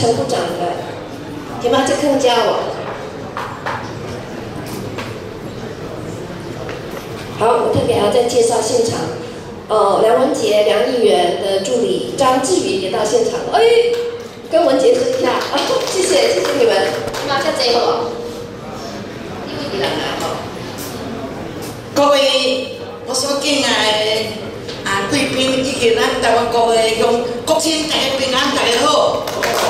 陈部长的，今嘛这更加我。好，我特别还要再介绍现场，梁文杰梁议员的助理张志云也到现场了，哎，跟文杰说一下，谢谢你们，今嘛这最好，因为你人来吼。 各位我所敬爱的贵宾以及咱台湾国的乡国亲，大家平安，大家好。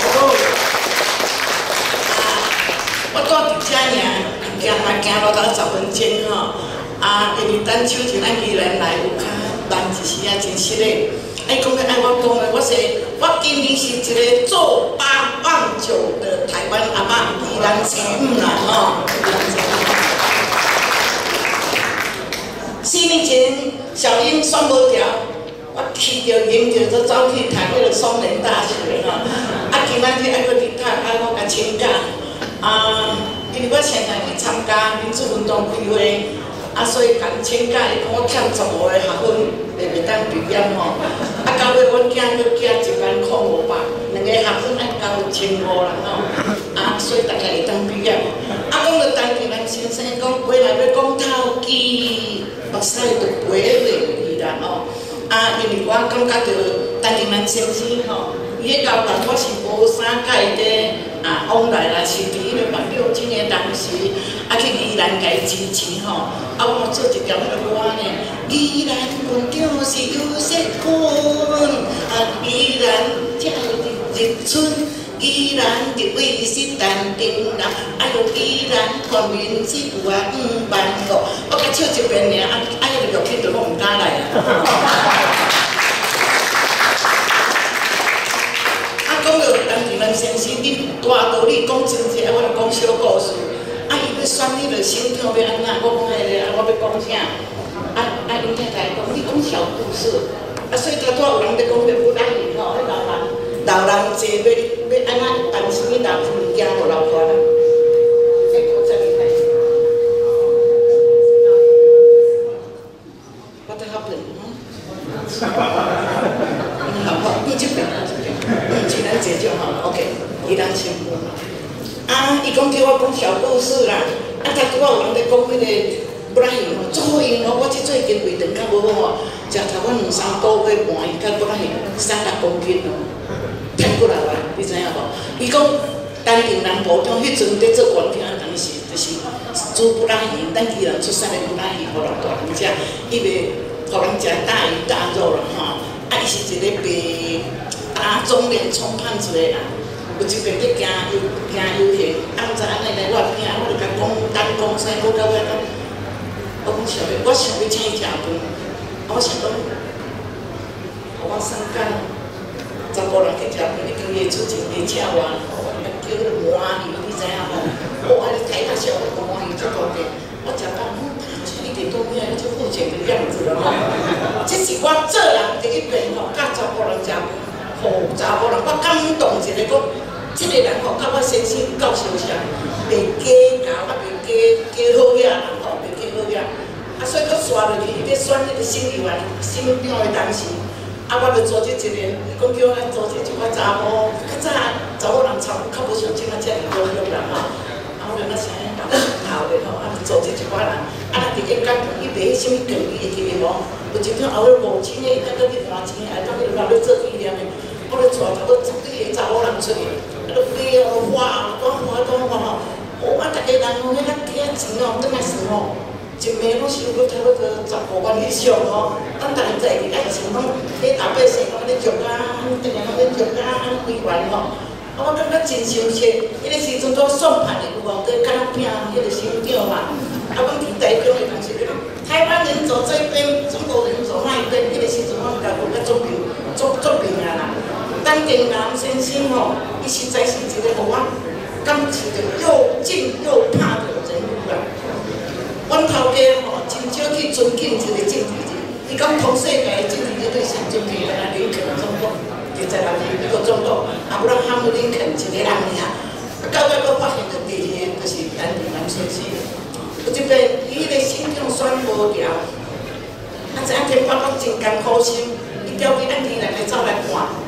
我住伫遮尔，行嘛行路到10分钟吼。因为咱手前咱宜兰来有较慢一时啊，真实嘞。讲要按我讲的，我今年是一个做8棒球的台湾阿嬷，宜兰前啦吼。4年前小英选无条，我去着赢着，就走去读迄个双联大学吼。今仔日爱搁去读，我甲请假。因为我现在去参加民主运动开会。所以共请假，伊讲我欠15个学分，袂当毕业吼。到尾阮囝搁寄10500，2个学分爱交1500啦吼。所以大家会当毕业。讲到陈定南先生讲，回来要讲透基，目屎就飞落去啦吼。因为我感觉到陈定南先生吼，伊迄交人我是无啥甲伊咧往来啦，是伫迄个6金的当时。去宜兰家支持吼，我做一条迄个歌呢。宜兰县长是有色君，宜兰才日春，宜兰立委是陈定南，宜兰全民只有55000个。我甲唱一遍尔，迄个乐器就我唔敢来啊。讲到陈定南先生，恁大道理讲真济，我来讲小故事。伊要选迄个省长要安怎？我讲迄个，我要讲啥？因太太讲，你讲小故事。所以拄有人在讲着不咱赢吼，迄老人坐要安怎办什么大物件无留大人？我这里来。我在好笨好，你这边，既然这种吼 ，OK， 伊人辛苦。伊讲叫我讲小故事啦，拄有人在讲迄个不然用吼，足好用哦。我即最近胃肠较无好吼，食头我2、3个月半，伊较不然用3-6公斤哦，骗过来哇，你知影无？伊讲陈定南部长迄阵在做官厅，当时就是煮不然用，咱宜兰出产的不然用，互人大人食，伊袂互人食大鱼大肉啦吼。伊是一个被中年冲判出来啦。有一遍咧行游行，毋知安尼来我边我就甲讲啥，讲到尾讲，我讲想要请伊食饭，我想讲，我3天查甫人去食饭，一个月出钱来请我，叫迄个鳗鱼，你知影无？你睇较少，鳗鱼足大个，我食到一点都没有就付钱的样子了吼。这是我做人第一遍吼，甲查甫人食饭，互查甫人我感动一个讲。这个人吼，甲我先生够相像，袂假假，袂假好野人吼，袂假好野。所以佮刷落去，伊咧选迄个省议员、省长的当时，我就组织一个，伊讲叫我组织一寡查某，较早查某人较无像即个遮尔高兴啦吼。我就那啥搞头的吼，就组织一寡人，伫个讲伊卖什么电器会记得无？有一张后尾5千的，再搁去换钱的，再搁去留咧做纪念的，我咧带差不多10几个查某人出去。飞哦，花吼，我大家人吼，迄个摕钱哦，转来算吼，一暝拢是有差不多15万以上吼。咱大人在伫爱算讲，迄老百姓讲咧足啊，定定讲咧足啊，几万吼。我感觉真亲切。迄个时阵做算盘的有无？在敢若拼迄个省长嘛。阮伫台中的同时，台湾人走这边，中国人走那一边。迄个时阵我甲讲较做明啊啦。陈定南先生吼，伊实在是一个互我感情着又敬又怕的人物啦。阮头家吼，真少去尊敬一个政治人，伊讲全世界的政治人对上尊敬的林肯总统，就在咱美国总统，不然哈姆林肯一个人尔。到尾佫发现着第二个，就是陈定南先生。有一遍，伊迄个省长选无条，知影天爸爸真艰苦心，伊调去咱宜兰来走来看。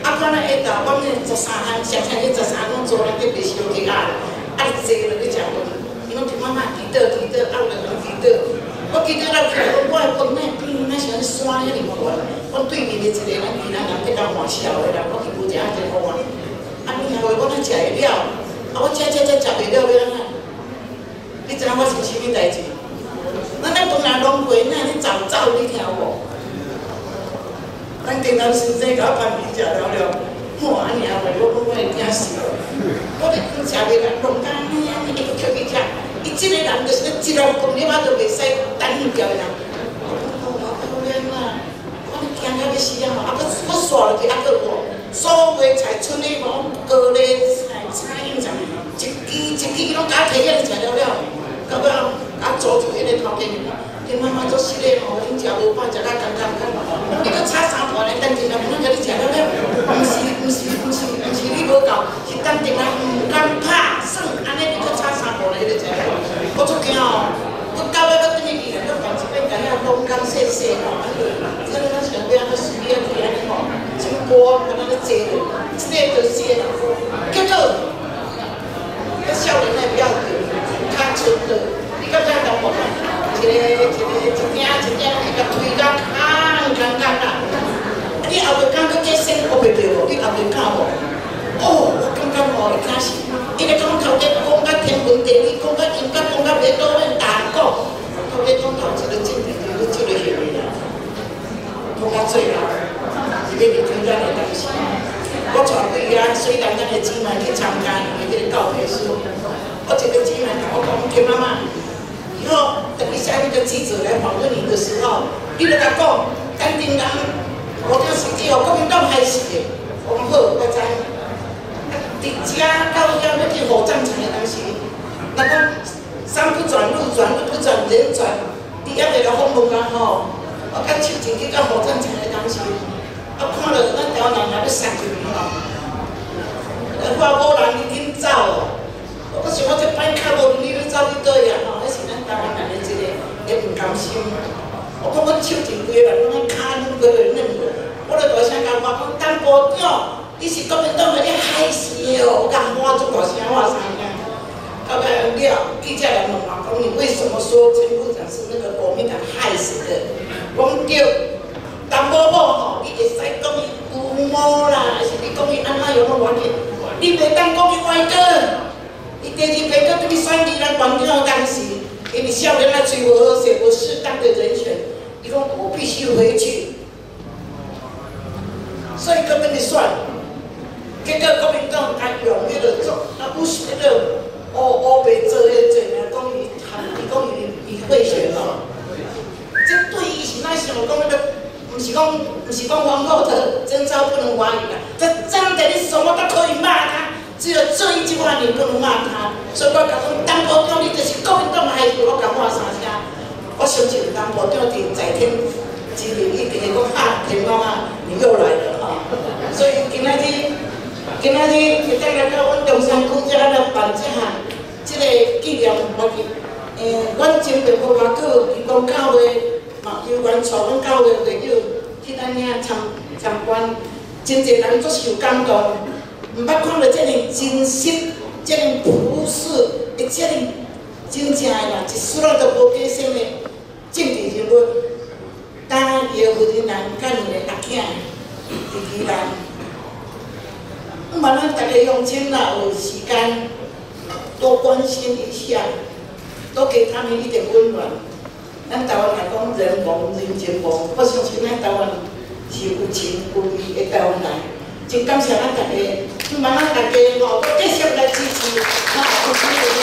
看咱下昼，我们13项，上上去13项拢做人伫袂烧鸡啊，啊坐落去食饭，伊拢听妈妈伫倒，啊有人伫倒，我记得咱起来，我的饭哪边哪是安尼山遐尔宽，我对面的一个咱宜兰人迄个换笑的人，我去无食一个好啊，啊你认为我哪食会了？啊我食袂了要安怎？你知影我是啥物代志？咱饭若浪费，哪你走你听无？咱今仔先生甲我办米食了，看安尼话，我会惊死了。我咧食袂来，弄干呢，伊个捡去食，伊即个人就是一路饭了，我都袂使等伊掉的人。我可怜啊！我咧惊到要死啊！啊，我刷落去，啊，搁我所有菜剩的无高丽菜、菜莺菜，一支拢甲摕起来食了，到尾啊做就迄个头家娘。恁妈妈做实个吼，恁食无饱，食甲干，你搁炒3盘咧，等阵啊，不能甲你食了，毋是你无够，是等阵啊毋敢拍算，安尼你搁炒3盘咧，迄个食了，我足惊哦，我到尾要等伊去，要办一遍，甲遐拢干细吼，安尼，真个咱想要安尼随便去安尼吼，一锅安尼坐落，一个就是个，结果，个少年的不要紧，较纯的，你敢知影讲无？一件，伊甲推甲空啦。你后日讲搁计算，我袂对无？你后日讲无？哦，我感觉吼会惊死。伊咧讲头家讲甲天文地理，讲甲音乐，讲甲袂倒咧大讲。头家讲头一个政治就是这个行为啦。讲到最后，是要离开咱的东西。我带几个虽然咱的姊妹去参加伊的迄个告别式，我一个姊妹甲我讲，听妈妈。以后等一下那个记者来访问你的时候，你就甲讲，肯定人我讲是只有国民党害死的。我讲好，我知。伫遮到遐要去火葬场的当时，那讲山不转路转，路不转人转，伫遐个访问啊吼，我甲手前去到火葬场的当时，我看到咱台湾人也要杀入去吼，我某人你紧走哦。我想我这摆脚无你要走去倒呀吼，迄是咱台湾人的一个也唔甘心。我讲我手前规个人，我脚软规个软过，我就大声甲我讲，陈部长，你是国民党的，你害死哦！我甲喊足大声，我三声。到尾了，记者来问我讲，你为什么说陈部长是那个国民党害死的？我讲对，陈某某吼，你会使讲伊有毛啦，还是你讲伊安怎样拢无要紧，你袂当讲伊歪哥。伊第二遍搁对你选宜兰县长当时，因为少年啊嘴无好，选不适当的人选，伊讲我必须回去，所以搁对你选。结果国民党他用迄个做，啊不是迄个乌白做迄个罪名，讲伊贿选咯。这对伊是哪想讲迄个？毋是讲王后的征召不能怀疑啦，这真的你什么都可以骂他。只有这一句话你不能骂他，所以我讲讲，陈部长你就是国民党害死，我讲我三声，我相信陈部长伫在天之灵一定会讲啊，田妈妈你又来了哈，所以今仔日会当来到阮中山区遮来办这项这个纪念活动，阮前面无偌久，伊讲9月嘛，有关带阮9月会友去咱遐参观，真侪人足受感动。毋捌看到这样真实、这样朴实、这样真正的啦，一丝仔都无假性的政治人物，当叶夫人甲伊的阿囝伫宜兰，慢慢大家乡亲啦，有时间多关心一下，多给他们一点温暖。咱台湾来讲，人亡人情亡，我相信咱台湾是有情有义的台湾人。真感谢咱大家，慢慢大家吼，都继续来支持，哈，有机会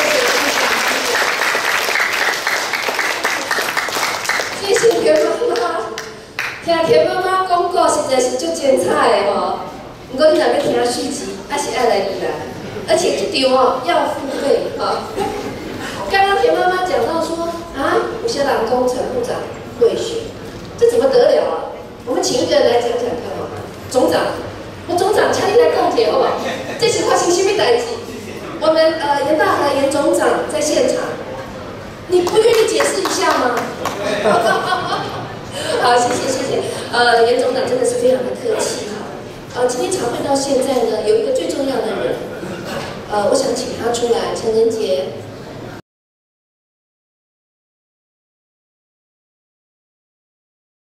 谢谢田妈妈，听田妈妈讲故实在是足精彩的吼。不过你若要听续集，还是爱来宜兰，而且这场哦要付费哈。刚刚田妈妈讲到说啊，有些人工程部长贿选，这怎么得了啊？我们请一个人来讲讲看好吗？总长。总长，请你来讲解好不好？这是发生什么代志？我们严大和严总长在现场，你不愿意解释一下吗？好，谢谢。严总长真的是非常的客气哈。 今天茶会到现在呢，有一个最重要的人，我想请他出来，陈仁杰。